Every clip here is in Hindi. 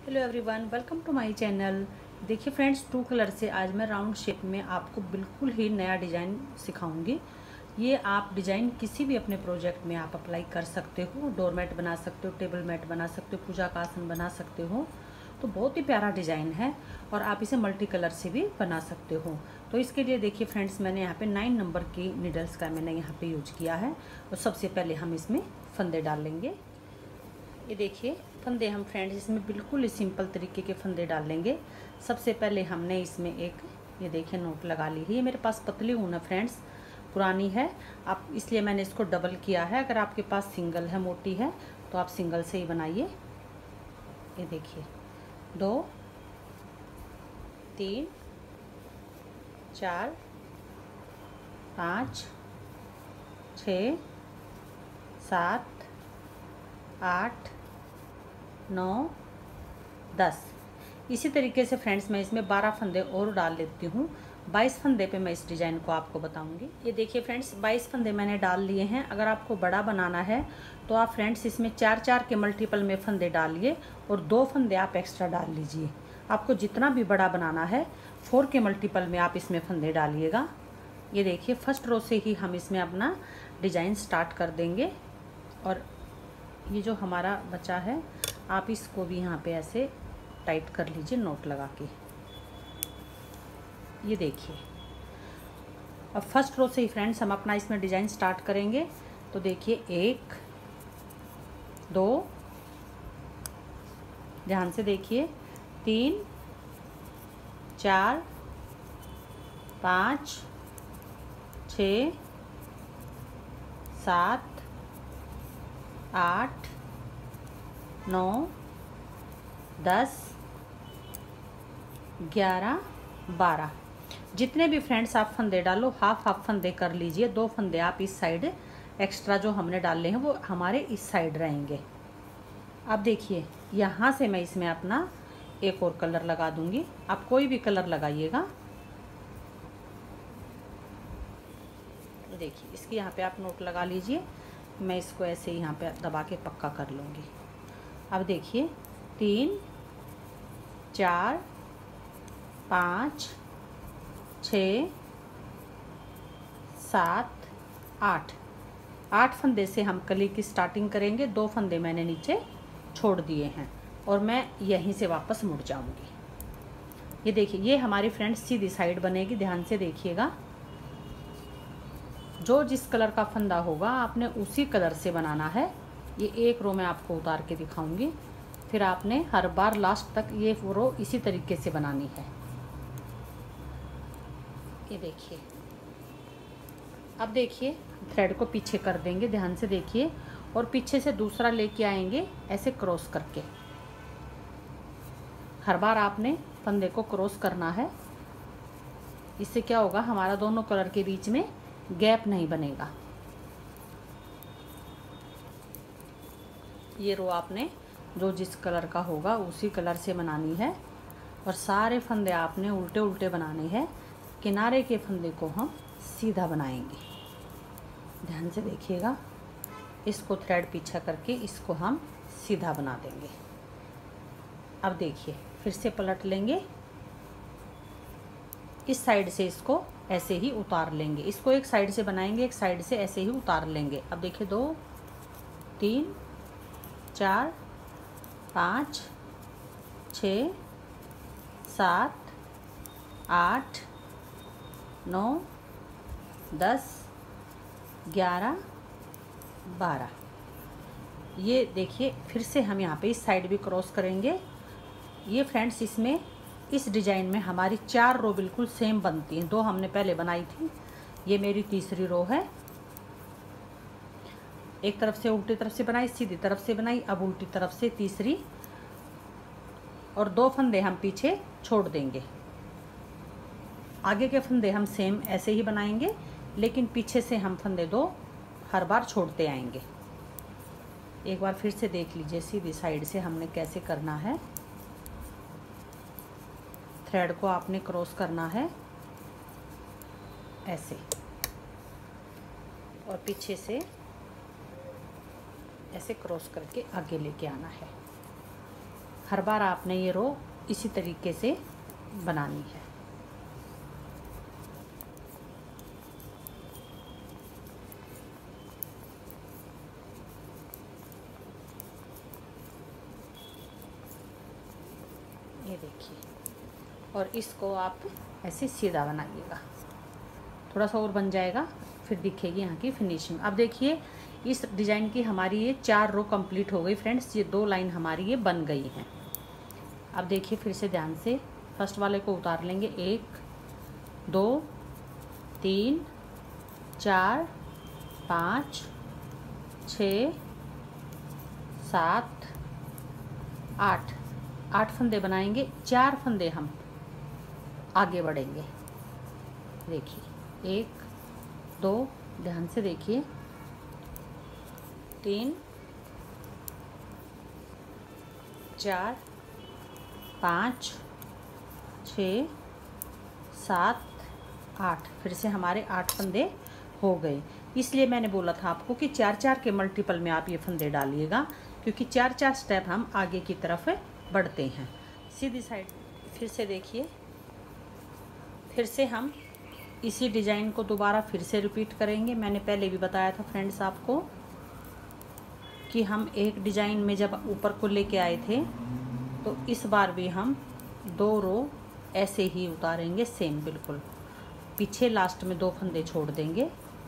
Hello everyone, welcome to my channel. देखिए फ्रेंड्स, टू कलर से आज मैं राउंड शेप में आपको बिल्कुल ही नया डिज़ाइन सिखाऊंगी। ये आप डिज़ाइन किसी भी अपने प्रोजेक्ट में आप अप्लाई कर सकते हो। डोरमेट बना सकते हो, टेबल मैट बना सकते हो, पूजा का आसन बना सकते हो। तो बहुत ही प्यारा डिज़ाइन है और आप इसे मल्टी कलर से भी बना सकते हो। तो इसके लिए देखिए फ्रेंड्स, मैंने यहाँ पे 9 नंबर की नीडल्स का मैंने यहाँ पे यूज किया है। और सबसे पहले हम इसमें फंदे डाल लेंगे। ये देखिए फंदे हम फ्रेंड्स इसमें बिल्कुल ही सिंपल तरीके के फंदे डाल लेंगे। सबसे पहले हमने इसमें एक ये देखिए नोट लगा ली है। ये मेरे पास पतली ऊन है फ्रेंड्स, पुरानी है, आप इसलिए मैंने इसको डबल किया है। अगर आपके पास सिंगल है, मोटी है, तो आप सिंगल से ही बनाइए। ये देखिए 2 3 4 5 6 7 8 9 10। इसी तरीके से फ्रेंड्स मैं इसमें 12 फंदे और डाल लेती हूँ। 22 फंदे पे मैं इस डिज़ाइन को आपको बताऊंगी। ये देखिए फ्रेंड्स, 22 फंदे मैंने डाल लिए हैं। अगर आपको बड़ा बनाना है तो आप फ्रेंड्स इसमें 4-4 के मल्टीपल में फंदे डालिए और 2 फंदे आप एक्स्ट्रा डाल लीजिए। आपको जितना भी बड़ा बनाना है 4 के मल्टीपल में आप इसमें फंदे डालिएगा। ये देखिए फर्स्ट रो से ही हम इसमें अपना डिज़ाइन स्टार्ट कर देंगे। और ये जो हमारा बचा है, आप इसको भी यहाँ पे ऐसे टाइट कर लीजिए नोट लगा के। ये देखिए अब फर्स्ट रो से ही फ्रेंड्स हम अपना इसमें डिज़ाइन स्टार्ट करेंगे। तो देखिए 1 2, ध्यान से देखिए, 3 4 5 6 7 8 9 10 11 12। जितने भी फ्रेंड्स आप फंदे डालो हाफ हाफ फंदे कर लीजिए। 2 फंदे आप इस साइड एक्स्ट्रा जो हमने डाले हैं वो हमारे इस साइड रहेंगे। अब देखिए यहाँ से मैं इसमें अपना एक और कलर लगा दूंगी। आप कोई भी कलर लगाइएगा। देखिए इसकी यहाँ पे आप नोट लगा लीजिए। मैं इसको ऐसे ही यहाँ पे दबा के पक्का कर लूँगी। अब देखिए 3 4 5 6 7 8 फंदे से हम कली की स्टार्टिंग करेंगे। 2 फंदे मैंने नीचे छोड़ दिए हैं और मैं यहीं से वापस मुड़ जाऊंगी। ये देखिए ये हमारी फ्रेंड्स सीधी साइड बनेगी। ध्यान से देखिएगा, जो जिस कलर का फंदा होगा आपने उसी कलर से बनाना है। ये एक रो मैं आपको उतार के दिखाऊंगी, फिर आपने हर बार लास्ट तक ये रो इसी तरीके से बनानी है। ये देखिए अब देखिए थ्रेड को पीछे कर देंगे। ध्यान से देखिए और पीछे से दूसरा लेके आएंगे ऐसे क्रॉस करके। हर बार आपने फंदे को क्रॉस करना है। इससे क्या होगा, हमारा दोनों कलर के बीच में गैप नहीं बनेगा। ये रो आपने जो जिस कलर का होगा उसी कलर से बनानी है और सारे फंदे आपने उल्टे उल्टे बनाने हैं। किनारे के फंदे को हम सीधा बनाएंगे। ध्यान से देखिएगा, इसको थ्रेड पीछा करके इसको हम सीधा बना देंगे। अब देखिए फिर से पलट लेंगे, इस साइड से इसको ऐसे ही उतार लेंगे। इसको एक साइड से बनाएंगे, एक साइड से ऐसे ही उतार लेंगे। अब देखिए 2 3 4 5 6 7 8 9 10 11 12। ये देखिए फिर से हम यहाँ पे इस साइड भी क्रॉस करेंगे। ये फ्रेंड्स इसमें इस डिज़ाइन में हमारी 4 रो बिल्कुल सेम बनती हैं। 2 हमने पहले बनाई थी, ये मेरी तीसरी रो है। एक तरफ से उल्टी तरफ से बनाई, सीधी तरफ से बनाई, अब उल्टी तरफ से तीसरी, और 2 फंदे हम पीछे छोड़ देंगे। आगे के फंदे हम सेम ऐसे ही बनाएंगे, लेकिन पीछे से हम फंदे 2 हर बार छोड़ते आएंगे। एक बार फिर से देख लीजिए सीधी साइड से हमने कैसे करना है। थ्रेड को आपने क्रॉस करना है ऐसे और पीछे से ऐसे क्रॉस करके आगे लेके आना है। हर बार आपने ये रो इसी तरीके से बनानी है। ये देखिए, और इसको आप ऐसे सीधा बनाइएगा, थोड़ा सा और बन जाएगा, फिर दिखेगी यहाँ की फिनिशिंग। अब देखिए इस डिज़ाइन की हमारी ये 4 रो कंप्लीट हो गई फ्रेंड्स, ये 2 लाइन हमारी ये बन गई हैं। अब देखिए फिर से ध्यान से फर्स्ट वाले को उतार लेंगे, 1 2 3 4 5 6 7 8 फंदे बनाएंगे, 4 फंदे हम आगे बढ़ेंगे। देखिए 1 2, ध्यान से देखिए, 3 4 5 6 7 8, फिर से हमारे 8 फंदे हो गए। इसलिए मैंने बोला था आपको कि 4-4 के मल्टीपल में आप ये फंदे डालिएगा, क्योंकि 4-4 स्टेप हम आगे की तरफ बढ़ते हैं। सीधी साइड फिर से देखिए, फिर से हम इसी डिज़ाइन को दोबारा फिर से रिपीट करेंगे। मैंने पहले भी बताया था फ्रेंड्स आपको कि हम एक डिज़ाइन में जब ऊपर को लेके आए थे, तो इस बार भी हम 2 रो ऐसे ही उतारेंगे, सेम बिल्कुल। पीछे लास्ट में 2 फंदे छोड़ देंगे,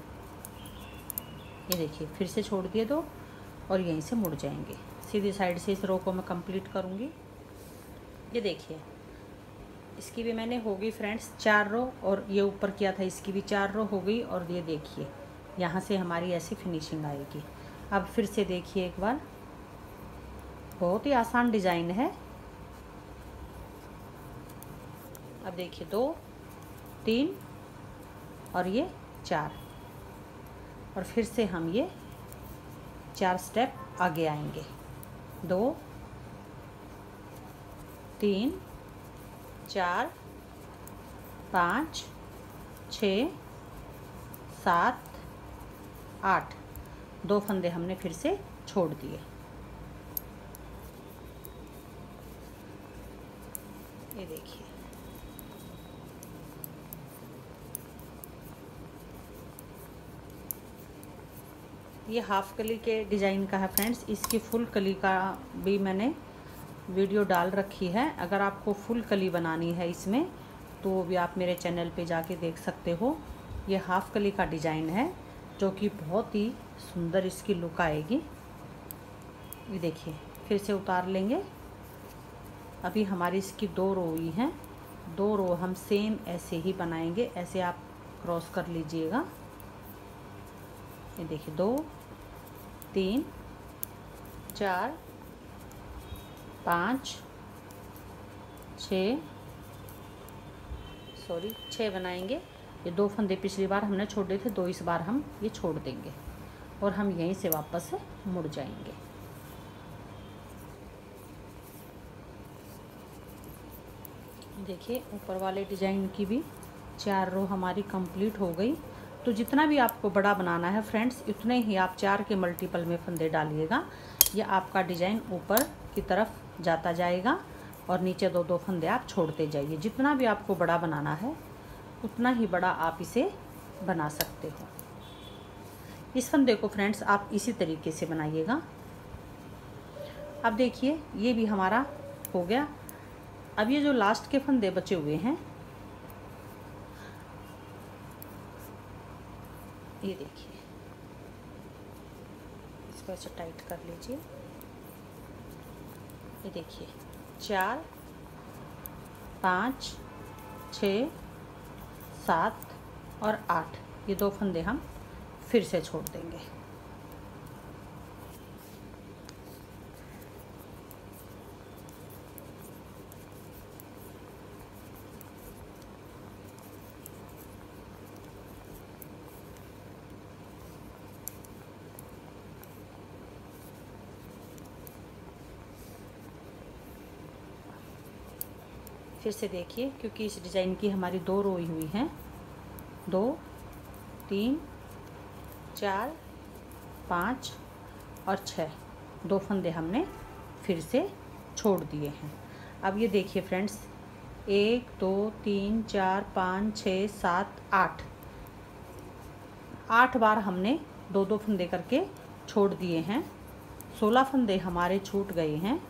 ये देखिए फिर से छोड़ दिए 2, और यहीं से मुड़ जाएंगे। सीधी साइड से इस रो को मैं कंप्लीट करूँगी। ये देखिए इसकी भी मैंने हो गई फ्रेंड्स 4 रो, और ये ऊपर किया था इसकी भी 4 रो हो गई, और ये देखिए यहाँ से हमारी ऐसी फिनिशिंग आएगी। अब फिर से देखिए एक बार, बहुत ही आसान डिज़ाइन है। अब देखिए 2 3 और ये 4, और फिर से हम ये 4 स्टेप आगे आएंगे। 2 3 4 5 6 7 8, 2 फंदे हमने फिर से छोड़ दिए। ये देखिए ये हाफ कली के डिज़ाइन का है फ्रेंड्स। इसकी फुल कली का भी मैंने वीडियो डाल रखी है। अगर आपको फुल कली बनानी है इसमें, तो वो भी आप मेरे चैनल पे जाके देख सकते हो। ये हाफ कली का डिज़ाइन है, जो कि बहुत ही सुंदर इसकी लुक आएगी। ये देखिए फिर से उतार लेंगे। अभी हमारी इसकी 2 रो हुई हैं, 2 रो हम सेम ऐसे ही बनाएंगे, ऐसे आप क्रॉस कर लीजिएगा। ये देखिए 2 3 4 5 6 बनाएंगे। ये 2 फंदे पिछली बार हमने छोड़े थे, 2 इस बार हम ये छोड़ देंगे, और हम यहीं से वापस मुड़ जाएंगे। देखिए ऊपर वाले डिज़ाइन की भी 4 रो हमारी कंप्लीट हो गई। तो जितना भी आपको बड़ा बनाना है फ्रेंड्स, उतने ही आप 4 के मल्टीपल में फंदे डालिएगा। ये आपका डिज़ाइन ऊपर की तरफ जाता जाएगा, और नीचे 2-2 फंदे आप छोड़ते जाइए। जितना भी आपको बड़ा बनाना है, उतना ही बड़ा आप इसे बना सकते हो। इस फंदे को फ्रेंड्स आप इसी तरीके से बनाइएगा। अब देखिए ये भी हमारा हो गया। अब ये जो लास्ट के फंदे बचे हुए हैं, ये देखिए, इसको ऐसे टाइट कर लीजिए। ये देखिए 4 5 6 7 और 8, ये 2 फंदे हम फिर से छोड़ देंगे। फिर से देखिए, क्योंकि इस डिज़ाइन की हमारी 2 रोई हुई हैं, 2 3 4 5 और 6, 2 फंदे हमने फिर से छोड़ दिए हैं। अब ये देखिए फ्रेंड्स, 1 2 3 4 5 6 7 8 बार हमने 2-2 फंदे करके छोड़ दिए हैं। 16 फंदे हमारे छूट गए हैं।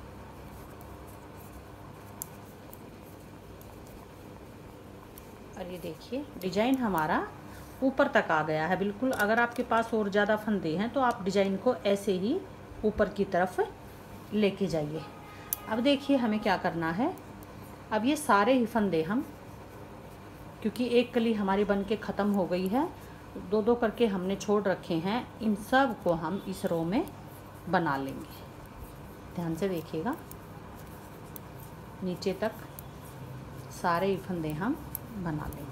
और ये देखिए डिजाइन हमारा ऊपर तक आ गया है बिल्कुल। अगर आपके पास और ज़्यादा फंदे हैं तो आप डिजाइन को ऐसे ही ऊपर की तरफ लेके जाइए। अब देखिए हमें क्या करना है। अब ये सारे ही फंदे हम, क्योंकि एक कली हमारी बन के ख़त्म हो गई है, 2-2 करके हमने छोड़ रखे हैं, इन सब को हम इस रो में बना लेंगे। ध्यान से देखिएगा, नीचे तक सारे ही फंदे हम बना लेंगे।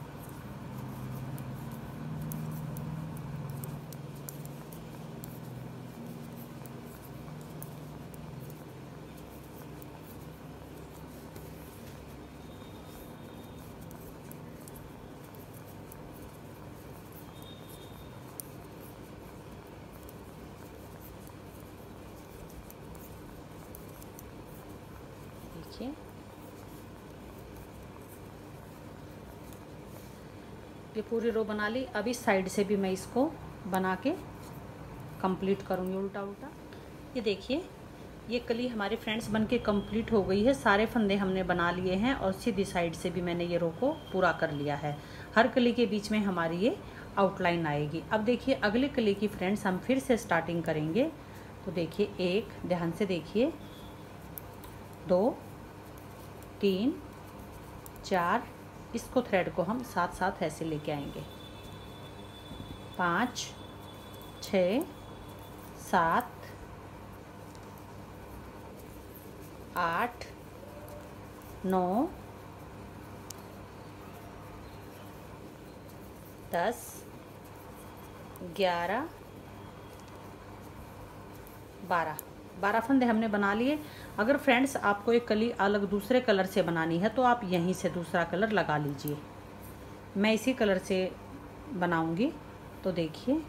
देखिए ये पूरी रो बना ली। अब इस साइड से भी मैं इसको बना के कंप्लीट करूँगी उल्टा उल्टा। ये देखिए ये कली हमारे फ्रेंड्स बन के कंप्लीट हो गई है। सारे फंदे हमने बना लिए हैं और सीधी साइड से भी मैंने ये रो को पूरा कर लिया है। हर कली के बीच में हमारी ये आउटलाइन आएगी। अब देखिए अगले कली की फ्रेंड्स हम फिर से स्टार्टिंग करेंगे। तो देखिए 1, ध्यान से देखिए, 2 3 4, इसको थ्रेड को हम साथ साथ ऐसे लेके आएंगे। 5 6 7 8 9 10 11 12 फंदे हमने बना लिए। अगर फ्रेंड्स आपको एक कली अलग दूसरे कलर से बनानी है तो आप यहीं से दूसरा कलर लगा लीजिए। मैं इसी कलर से बनाऊंगी। तो देखिए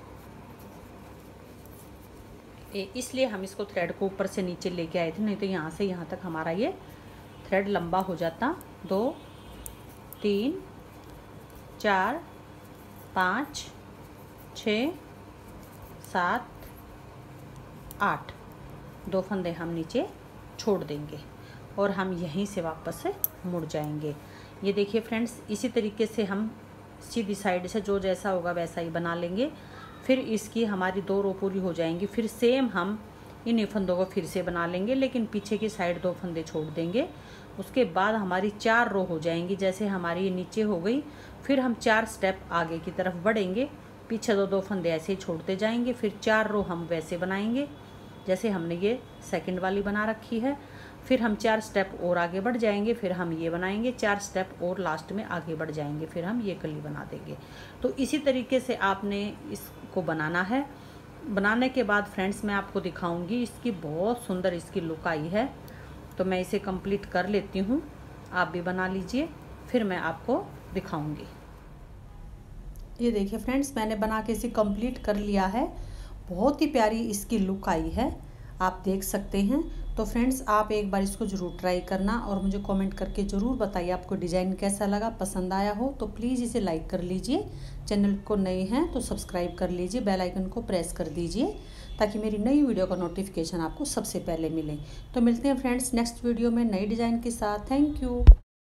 इसलिए हम इसको थ्रेड को ऊपर से नीचे लेके आए थे, नहीं तो यहाँ से यहाँ तक हमारा ये थ्रेड लंबा हो जाता। 2 3 4 5 6 7 8, 2 फंदे हम नीचे छोड़ देंगे और हम यहीं से वापस मुड़ जाएंगे। ये देखिए फ्रेंड्स, इसी तरीके से हम सीधी साइड से जो जैसा होगा वैसा ही बना लेंगे। फिर इसकी हमारी 2 रो पूरी हो जाएंगी। फिर सेम हम इन फंदों को फिर से बना लेंगे, लेकिन पीछे की साइड 2 फंदे छोड़ देंगे। उसके बाद हमारी 4 रो हो जाएंगी। जैसे हमारी ये नीचे हो गई, फिर हम 4 स्टेप आगे की तरफ बढ़ेंगे, पीछे 2-2 फंदे ऐसे ही छोड़ते जाएंगे। फिर 4 रो हम वैसे बनाएंगे जैसे हमने ये सेकंड वाली बना रखी है। फिर हम 4 स्टेप और आगे बढ़ जाएंगे, फिर हम ये बनाएंगे, 4 स्टेप और लास्ट में आगे बढ़ जाएंगे, फिर हम ये कली बना देंगे। तो इसी तरीके से आपने इसको बनाना है। बनाने के बाद फ्रेंड्स मैं आपको दिखाऊंगी, इसकी बहुत सुंदर इसकी लुक आई है। तो मैं इसे कंप्लीट कर लेती हूँ, आप भी बना लीजिए, फिर मैं आपको दिखाऊंगी। ये देखिए फ्रेंड्स, मैंने बना के इसे कंप्लीट कर लिया है। बहुत ही प्यारी इसकी लुक आई है, आप देख सकते हैं। तो फ्रेंड्स आप एक बार इसको ज़रूर ट्राई करना और मुझे कमेंट करके ज़रूर बताइए आपको डिज़ाइन कैसा लगा। पसंद आया हो तो प्लीज़ इसे लाइक कर लीजिए। चैनल को नए हैं तो सब्सक्राइब कर लीजिए, बेल आइकन को प्रेस कर दीजिए ताकि मेरी नई वीडियो का नोटिफिकेशन आपको सबसे पहले मिले। तो मिलते हैं फ्रेंड्स नेक्स्ट वीडियो में नई डिज़ाइन के साथ। Thank you.